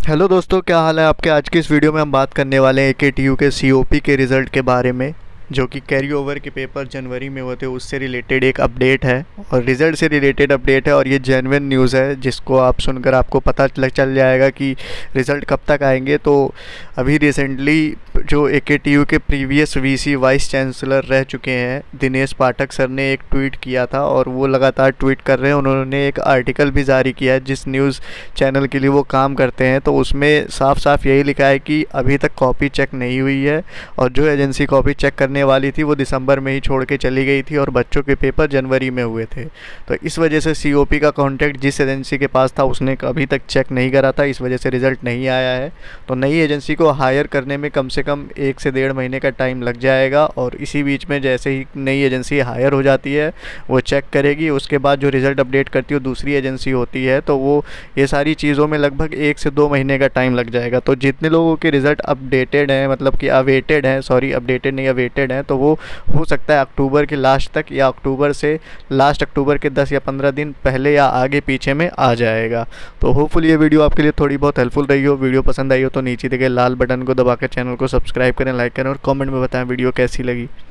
Hello दोस्तों, क्या हाल है आपके। आज की इस वीडियो में हम बात करने वाले हैं एकेटीयू के सीओपी के रिज़ल्ट के बारे में, जो कि कैरी ओवर के पेपर जनवरी में हुए थे उससे रिलेटेड एक अपडेट है और रिज़ल्ट से रिलेटेड अपडेट है। और ये जेन्युइन न्यूज़ है जिसको आप सुनकर आपको पता चल जाएगा कि रिज़ल्ट कब तक आएंगे। तो अभी रिसेंटली जो एकेटीयू के प्रीवियस वीसी वाइस चांसलर रह चुके हैं दिनेश पाठक सर ने एक ट्वीट किया था और वो लगातार ट्वीट कर रहे हैं। उन्होंने एक आर्टिकल भी जारी किया है जिस न्यूज़ चैनल के लिए वो काम करते हैं, तो उसमें साफ साफ यही लिखा है कि अभी तक कॉपी चेक नहीं हुई है और जो एजेंसी कॉपी चेक करने वाली थी वो दिसंबर में ही छोड़ के चली गई थी और बच्चों के पेपर जनवरी में हुए थे। तो इस वजह से सीओपी का कॉन्टैक्ट जिस एजेंसी के पास था उसने अभी तक चेक नहीं करा था, इस वजह से रिज़ल्ट नहीं आया है। तो नई एजेंसी को हायर करने में कम से कम 1 से 1.5 महीने का टाइम लग जाएगा और इसी बीच में जैसे ही नई एजेंसी हायर हो जाती है वो चेक करेगी, उसके बाद जो रिज़ल्ट अपडेट करती है वो दूसरी एजेंसी होती है। तो वो ये सारी चीज़ों में लगभग 1 से 2 महीने का टाइम लग जाएगा। तो जितने लोगों के रिज़ल्ट अपडेटेड हैं, मतलब कि अवेटेड हैं, सॉरी अपडेटेड नहीं अवेटेड हैं, तो वो हो सकता है अक्टूबर के लास्ट तक या अक्टूबर से लास्ट अक्टूबर के 10 या 15 दिन पहले या आगे पीछे में आ जाएगा। तो होपफुली ये वीडियो आपके लिए थोड़ी बहुत हेल्पफुल रही हो। वीडियो पसंद आई हो तो नीचे दिए गए लाल बटन को दबाकर चैनल को सब्सक्राइब करें, लाइक करें और कमेंट में बताएं वीडियो कैसी लगी।